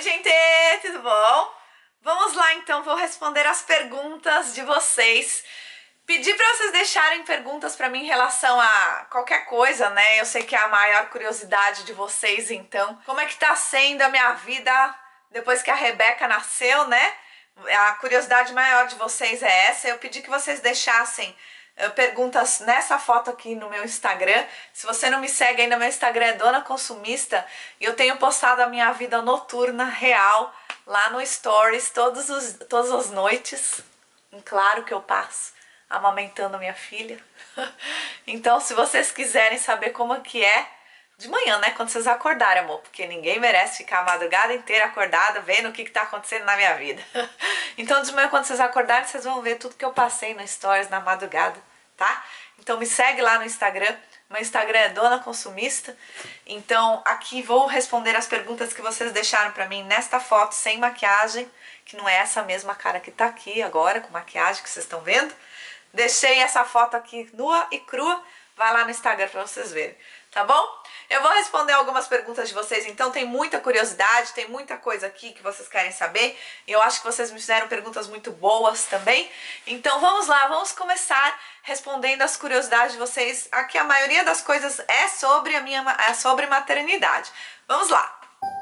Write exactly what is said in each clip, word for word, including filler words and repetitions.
Oi, gente, tudo bom? Vamos lá, então, vou responder as perguntas de vocês. Pedi para vocês deixarem perguntas para mim em relação a qualquer coisa, né? Eu sei que é a maior curiosidade de vocês, então. Como é que tá sendo a minha vida depois que a Rebeca nasceu, né? A curiosidade maior de vocês é essa. Eu pedi que vocês deixassem uh, perguntas nessa foto aqui no meu Instagram. Se você não me segue ainda, meu Instagram é Dona Consumista e eu tenho postado a minha vida noturna real lá no Stories todos os, todas as noites. Claro que eu passo amamentando minha filha. Então, se vocês quiserem saber como que é de manhã, né, quando vocês acordarem, amor, porque ninguém merece ficar a madrugada inteira acordada vendo o que que tá acontecendo na minha vida. Então, de manhã, quando vocês acordarem, vocês vão ver tudo que eu passei no Stories na madrugada, tá? Então, me segue lá no Instagram. Meu Instagram é Dona Consumista. Então, aqui vou responder as perguntas que vocês deixaram pra mim nesta foto sem maquiagem, que não é essa mesma cara que tá aqui agora, com maquiagem, que vocês estão vendo. Deixei essa foto aqui nua e crua. Vai lá no Instagram pra vocês verem, tá bom? Eu vou responder algumas perguntas de vocês, então tem muita curiosidade, tem muita coisa aqui que vocês querem saber. E eu acho que vocês me fizeram perguntas muito boas também. Então vamos lá, vamos começar respondendo as curiosidades de vocês. Aqui a maioria das coisas é sobre a minha é sobre maternidade. Vamos lá.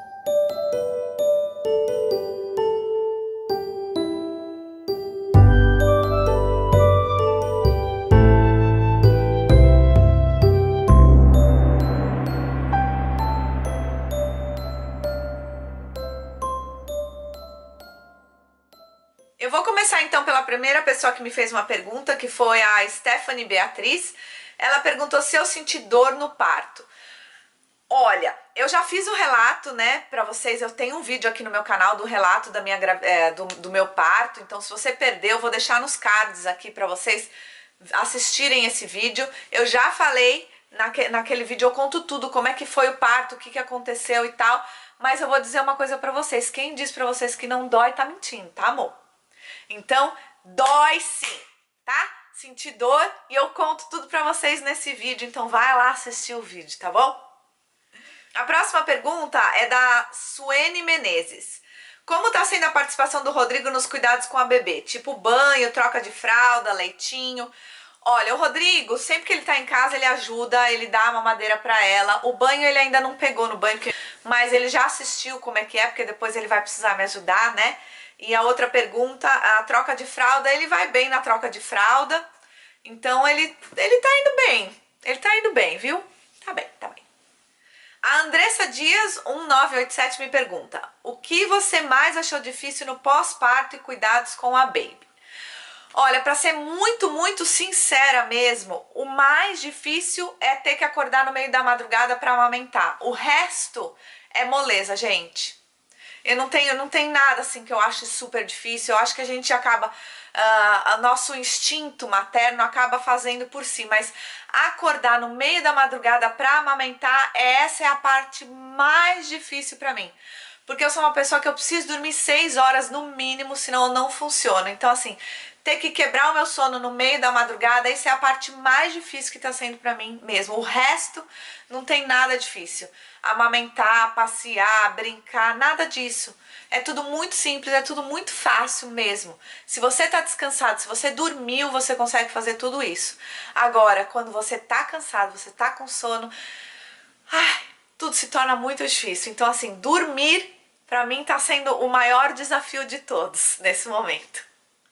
Eu vou começar então pela primeira pessoa que me fez uma pergunta, que foi a Stephanie Beatriz. Ela perguntou se eu senti dor no parto. Olha, eu já fiz o relato, né, pra vocês. Eu tenho um vídeo aqui no meu canal do relato da minha, é, do, do meu parto. Então, se você perdeu, eu vou deixar nos cards aqui pra vocês assistirem esse vídeo. Eu já falei naque, naquele vídeo, eu conto tudo, como é que foi o parto, o que, que aconteceu e tal. Mas eu vou dizer uma coisa pra vocês. Quem diz pra vocês que não dói, tá mentindo, tá, amor? Então, dói sim, tá? Senti dor e eu conto tudo pra vocês nesse vídeo, então vai lá assistir o vídeo, tá bom? A próxima pergunta é da Suene Menezes. Como tá sendo a participação do Rodrigo nos cuidados com a bebê? Tipo banho, troca de fralda, leitinho. Olha, o Rodrigo, sempre que ele tá em casa, ele ajuda, ele dá a mamadeira pra ela. O banho ele ainda não pegou no banho, mas ele já assistiu como é que é, porque depois ele vai precisar me ajudar, né? E a outra pergunta, a troca de fralda, ele vai bem na troca de fralda. Então ele, ele tá indo bem. Ele tá indo bem, viu? Tá bem, tá bem. A Andressa Dias, um nove oito sete, me pergunta: o que você mais achou difícil no pós-parto e cuidados com a baby? Olha, pra ser muito, muito sincera mesmo, o mais difícil é ter que acordar no meio da madrugada pra amamentar. O resto é moleza, gente. Eu não tenho, não tem nada assim que eu acho super difícil. Eu acho que a gente acaba, uh, o nosso instinto materno acaba fazendo por si. Mas acordar no meio da madrugada pra amamentar, essa é a parte mais difícil pra mim. Porque eu sou uma pessoa que eu preciso dormir seis horas no mínimo, senão eu não funciona. Então assim, ter que quebrar o meu sono no meio da madrugada, essa é a parte mais difícil que tá sendo pra mim mesmo. O resto não tem nada difícil. Amamentar, passear, brincar, nada disso. É tudo muito simples, é tudo muito fácil mesmo. Se você tá descansado, se você dormiu, você consegue fazer tudo isso. Agora, quando você tá cansado, você tá com sono, ai, tudo se torna muito difícil. Então assim, dormir pra mim tá sendo o maior desafio de todos nesse momento.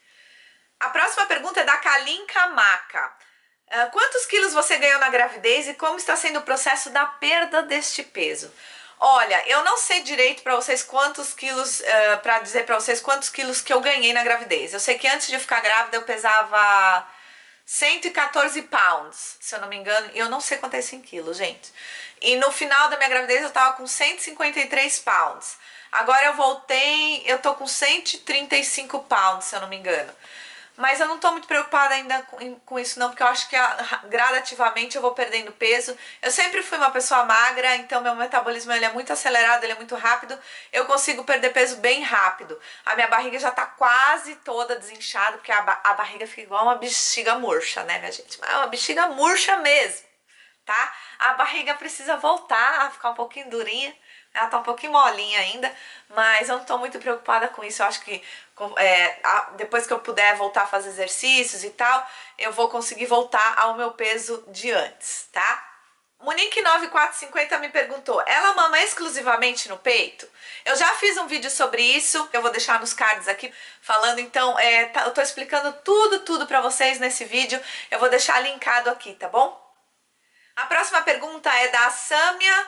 A próxima pergunta é da Kalinka Maca. Uh, quantos quilos você ganhou na gravidez e como está sendo o processo da perda deste peso? Olha, eu não sei direito para vocês quantos quilos, uh, para dizer para vocês quantos quilos que eu ganhei na gravidez. Eu sei que antes de eu ficar grávida eu pesava cento e quatorze pounds, se eu não me engano, e eu não sei quanto é isso em quilos, gente. E no final da minha gravidez eu tava com cento e cinquenta e três pounds. Agora eu voltei, eu tô com cento e trinta e cinco pounds, se eu não me engano. Mas eu não tô muito preocupada ainda com, com isso não, porque eu acho que a, gradativamente eu vou perdendo peso. Eu sempre fui uma pessoa magra, então meu metabolismo ele é muito acelerado, ele é muito rápido. Eu consigo perder peso bem rápido. A minha barriga já tá quase toda desinchada, porque a, a barriga fica igual uma bexiga murcha, né, minha gente? É uma bexiga murcha mesmo, tá? A barriga precisa voltar a ficar um pouquinho durinha. Ela tá um pouquinho molinha ainda, mas eu não tô muito preocupada com isso. Eu acho que é, depois que eu puder voltar a fazer exercícios e tal, eu vou conseguir voltar ao meu peso de antes, tá? Monique nove quatro cinco zero me perguntou, ela mama exclusivamente no peito? Eu já fiz um vídeo sobre isso, eu vou deixar nos cards aqui falando, então é, tá, eu tô explicando tudo, tudo pra vocês nesse vídeo, eu vou deixar linkado aqui, tá bom? A próxima pergunta é da Samia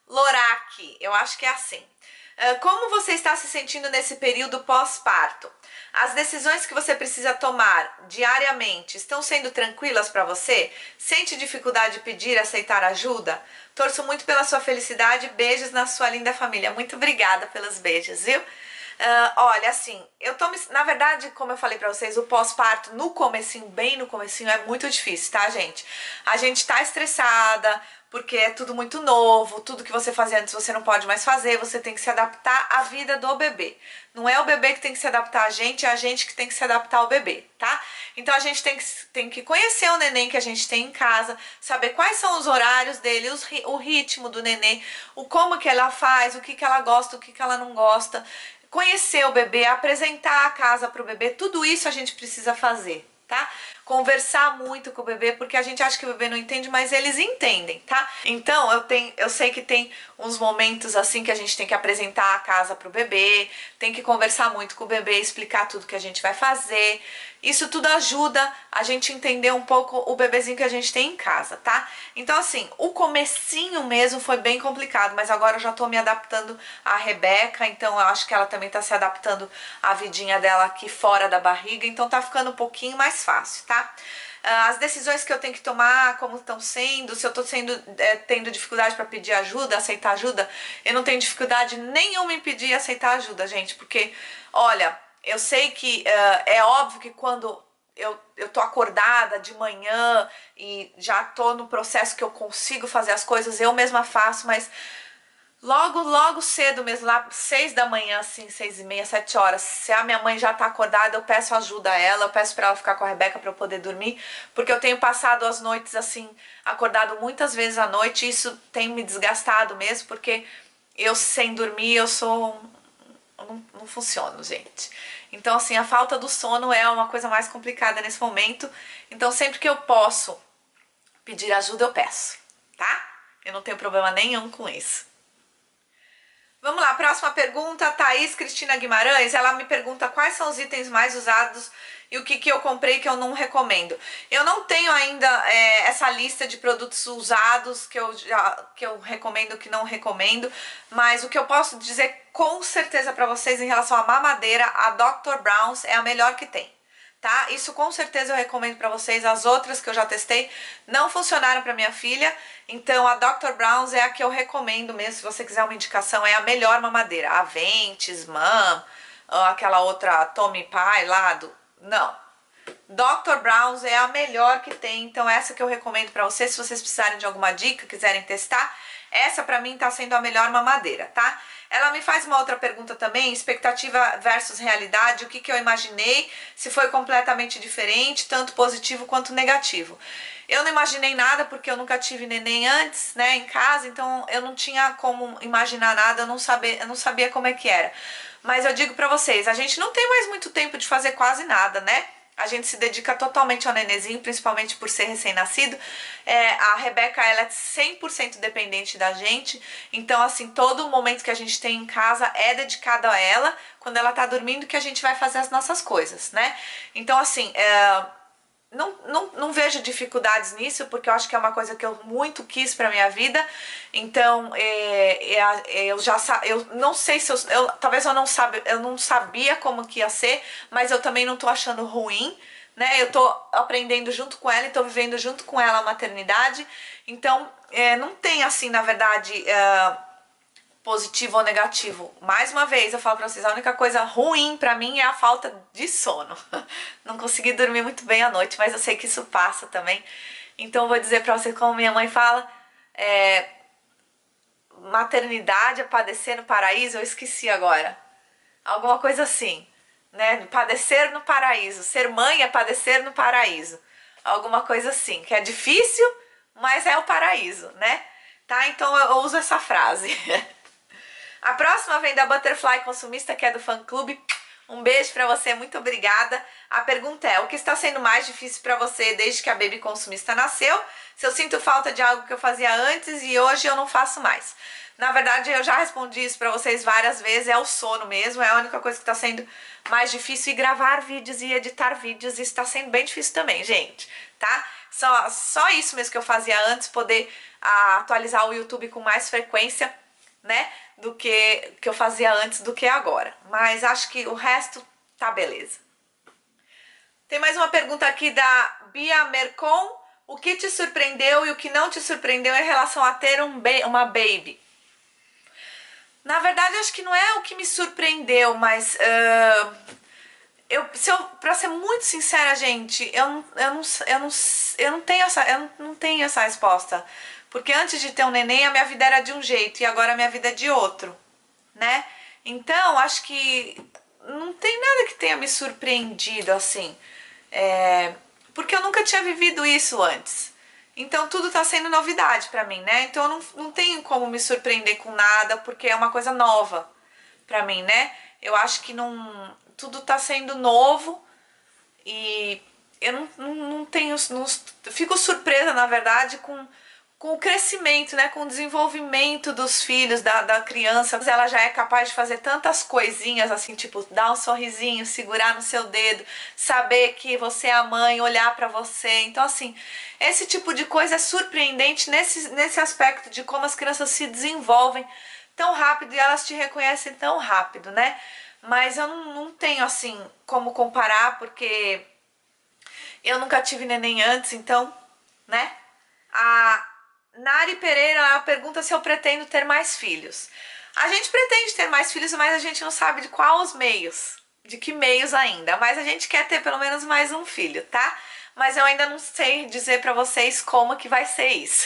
Loraki, eu acho que é assim. Como você está se sentindo nesse período pós-parto? As decisões que você precisa tomar diariamente estão sendo tranquilas para você? Sente dificuldade de pedir, aceitar ajuda? Torço muito pela sua felicidade, beijos na sua linda família. Muito obrigada pelos beijos, viu? Uh, olha, assim, eu tô me... Na verdade, como eu falei pra vocês, o pós-parto no comecinho, bem no comecinho, é muito difícil, tá, gente? A gente tá estressada, porque é tudo muito novo, tudo que você fazia antes você não pode mais fazer, você tem que se adaptar à vida do bebê. Não é o bebê que tem que se adaptar a gente, é a gente que tem que se adaptar ao bebê, tá? Então a gente tem que, tem que conhecer o neném que a gente tem em casa, saber quais são os horários dele, os, o ritmo do neném, o como que ela faz, o que que ela gosta, o que que ela não gosta. Conhecer o bebê, apresentar a casa para o bebê, tudo isso a gente precisa fazer, tá? Conversar muito com o bebê, porque a gente acha que o bebê não entende, mas eles entendem, tá? Então, eu, tenho, eu sei que tem uns momentos assim que a gente tem que apresentar a casa pro bebê, tem que conversar muito com o bebê, explicar tudo que a gente vai fazer. Isso tudo ajuda a gente entender um pouco o bebezinho que a gente tem em casa, tá? Então, assim, o comecinho mesmo foi bem complicado, mas agora eu já tô me adaptando à Rebeca, então eu acho que ela também tá se adaptando à vidinha dela aqui fora da barriga, então tá ficando um pouquinho mais fácil, tá? As decisões que eu tenho que tomar, como estão sendo, se eu tô sendo, é, tendo dificuldade para pedir ajuda, aceitar ajuda, eu não tenho dificuldade nenhuma em pedir e aceitar ajuda, gente, porque, olha, eu sei que uh, é óbvio que quando eu, eu tô acordada de manhã e já tô no processo que eu consigo fazer as coisas, eu mesma faço, mas logo, logo cedo mesmo, lá seis da manhã, assim, seis e meia, sete horas, se a minha mãe já tá acordada, eu peço ajuda a ela, eu peço pra ela ficar com a Rebeca pra eu poder dormir, porque eu tenho passado as noites, assim, acordado muitas vezes à noite, e isso tem me desgastado mesmo, porque eu sem dormir, eu sou... Não, não funciono, gente. Então, assim, a falta do sono é uma coisa mais complicada nesse momento, então sempre que eu posso pedir ajuda, eu peço, tá? Eu não tenho problema nenhum com isso. Vamos lá, próxima pergunta, Thaís Cristina Guimarães, ela me pergunta quais são os itens mais usados e o que, que eu comprei que eu não recomendo. Eu não tenho ainda é, essa lista de produtos usados que eu, já, que eu recomendo e que não recomendo, mas o que eu posso dizer com certeza para vocês em relação à mamadeira, a doutor Brown's é a melhor que tem. Tá? Isso com certeza eu recomendo para vocês. As outras que eu já testei não funcionaram para minha filha, então a doutor Brown's é a que eu recomendo mesmo. Se você quiser uma indicação, é a melhor mamadeira. A Ventis, Mam, aquela outra Tommy Pie lá do... Não. doutor Brown's é a melhor que tem, então essa que eu recomendo para vocês. Se vocês precisarem de alguma dica, quiserem testar, essa pra mim tá sendo a melhor mamadeira, tá? Ela me faz uma outra pergunta também, expectativa versus realidade, o que que eu imaginei, se foi completamente diferente, tanto positivo quanto negativo. Eu não imaginei nada porque eu nunca tive neném antes, né, em casa, então eu não tinha como imaginar nada, eu não sabia, eu não sabia como é que era. Mas eu digo pra vocês, a gente não tem mais muito tempo de fazer quase nada, né? A gente se dedica totalmente ao nenenzinho, principalmente por ser recém-nascido. É, a Rebeca, ela é cem por cento dependente da gente. Então, assim, todo momento que a gente tem em casa é dedicado a ela. Quando ela tá dormindo que a gente vai fazer as nossas coisas, né? Então, assim, é, não, não, não vejo dificuldades nisso, porque eu acho que é uma coisa que eu muito quis pra minha vida. Então, é, é, eu já eu não sei se eu, eu talvez eu não, sabe, eu não sabia como que ia ser, mas eu também não tô achando ruim, né? Eu tô aprendendo junto com ela e tô vivendo junto com ela a maternidade. Então, é, não tem assim, na verdade... É, positivo ou negativo. Mais uma vez eu falo pra vocês, a única coisa ruim pra mim é a falta de sono. Não consegui dormir muito bem à noite, mas eu sei que isso passa também. Então eu vou dizer pra vocês como minha mãe fala, é, maternidade é padecer no paraíso, eu esqueci agora. Alguma coisa assim, né? Padecer no paraíso. Ser mãe é padecer no paraíso. Alguma coisa assim, que é difícil, mas é o paraíso, né? Tá? Então eu uso essa frase. A próxima vem da Butterfly Consumista, que é do fã-clube. Um beijo pra você, muito obrigada. A pergunta é, o que está sendo mais difícil pra você desde que a Baby Consumista nasceu? Se eu sinto falta de algo que eu fazia antes e hoje eu não faço mais. Na verdade, eu já respondi isso pra vocês várias vezes, é o sono mesmo, é a única coisa que tá sendo mais difícil. E gravar vídeos e editar vídeos, isso tá sendo bem difícil também, gente, tá? Só, só isso mesmo que eu fazia antes, poder a, atualizar o YouTube com mais frequência, né, do que, que eu fazia antes do que agora. Mas acho que o resto tá beleza. Tem mais uma pergunta aqui da Bia Mercon. O que te surpreendeu e o que não te surpreendeu em relação a ter um ba uma baby? Na verdade, acho que não é o que me surpreendeu, mas uh, eu, se eu, pra ser muito sincera, gente, eu, não- eu, não, eu, não, eu, não tenho essa, eu não, não tenho essa resposta. Porque antes de ter um neném, a minha vida era de um jeito e agora a minha vida é de outro, né? Então, acho que não tem nada que tenha me surpreendido assim. É, porque eu nunca tinha vivido isso antes. Então tudo tá sendo novidade pra mim, né? Então eu não, não tenho como me surpreender com nada, porque é uma coisa nova pra mim, né? Eu acho que não, tudo tá sendo novo e eu não, não, não tenho, não, fico surpresa, na verdade, com, com o crescimento, né? Com o desenvolvimento dos filhos, da, da criança. Ela já é capaz de fazer tantas coisinhas assim, tipo, dar um sorrisinho, segurar no seu dedo, saber que você é a mãe, olhar pra você. Então, assim, esse tipo de coisa é surpreendente nesse, nesse aspecto de como as crianças se desenvolvem tão rápido e elas te reconhecem tão rápido, né? Mas eu não, não tenho, assim, como comparar, porque eu nunca tive neném antes, então, né? A Nari Pereira, ela pergunta se eu pretendo ter mais filhos. A gente pretende ter mais filhos, mas a gente não sabe de qual os meios, de que meios ainda. Mas a gente quer ter pelo menos mais um filho, tá? Mas eu ainda não sei dizer pra vocês como que vai ser isso.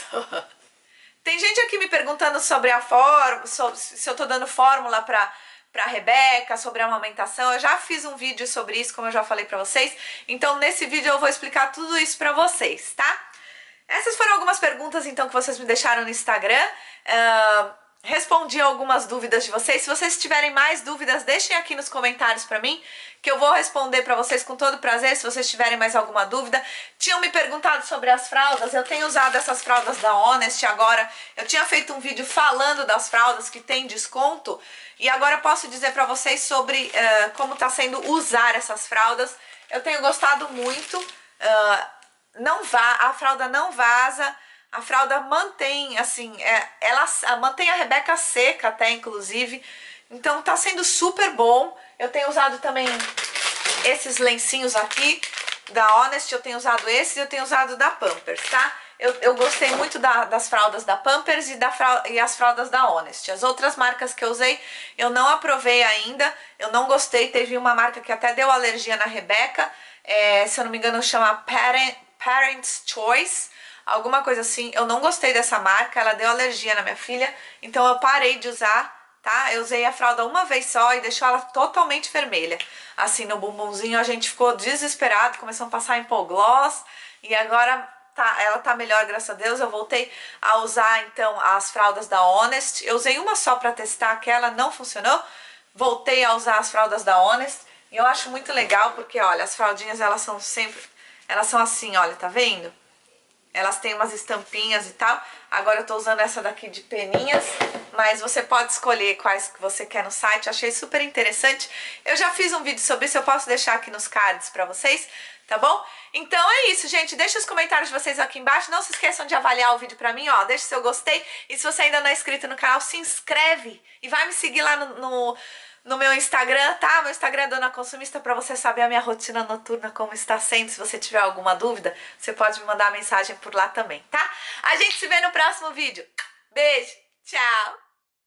Tem gente aqui me perguntando sobre a fórmula, se eu tô dando fórmula pra, pra Rebeca, sobre a amamentação. Eu já fiz um vídeo sobre isso, como eu já falei pra vocês. Então nesse vídeo eu vou explicar tudo isso pra vocês, tá? Essas foram algumas perguntas, então, que vocês me deixaram no Instagram. Uh, respondi algumas dúvidas de vocês. Se vocês tiverem mais dúvidas, deixem aqui nos comentários pra mim, que eu vou responder pra vocês com todo prazer, se vocês tiverem mais alguma dúvida. Tinham me perguntado sobre as fraldas. Eu tenho usado essas fraldas da Honest agora. Eu tinha feito um vídeo falando das fraldas que tem desconto. E agora eu posso dizer pra vocês sobre uh, como tá sendo usar essas fraldas. Eu tenho gostado muito. Uh, Não vá, a fralda não vaza, a fralda mantém, assim, é, ela mantém a Rebeca seca até, inclusive. Então tá sendo super bom. Eu tenho usado também esses lencinhos aqui da Honest, eu tenho usado esses e eu tenho usado da Pampers, tá? Eu, eu gostei muito da, das fraldas da Pampers e, da fralda, e as fraldas da Honest. As outras marcas que eu usei, eu não aprovei ainda, eu não gostei. Teve uma marca que até deu alergia na Rebeca, é, se eu não me engano chama Parent, Parent's Choice, alguma coisa assim. Eu não gostei dessa marca, ela deu alergia na minha filha, então eu parei de usar, tá? Eu usei a fralda uma vez só e deixou ela totalmente vermelha. Assim, no bumbumzinho a gente ficou desesperado, começou a passar hipogloss e agora tá, ela tá melhor, graças a Deus. Eu voltei a usar, então, as fraldas da Honest. Eu usei uma só pra testar, aquela não funcionou. Voltei a usar as fraldas da Honest e eu acho muito legal porque, olha, as fraldinhas, elas são sempre... Elas são assim, olha, tá vendo? Elas têm umas estampinhas e tal. Agora eu tô usando essa daqui de peninhas, mas você pode escolher quais que você quer no site. Eu achei super interessante. Eu já fiz um vídeo sobre isso, eu posso deixar aqui nos cards pra vocês, tá bom? Então é isso, gente. Deixa os comentários de vocês aqui embaixo. Não se esqueçam de avaliar o vídeo pra mim, ó. Deixa seu gostei. E se você ainda não é inscrito no canal, se inscreve e vai me seguir lá no... no No meu Instagram, tá? Meu Instagram é Dona Consumista, pra você saber a minha rotina noturna, como está sendo. Se você tiver alguma dúvida, você pode me mandar mensagem por lá também, tá? A gente se vê no próximo vídeo. Beijo, tchau!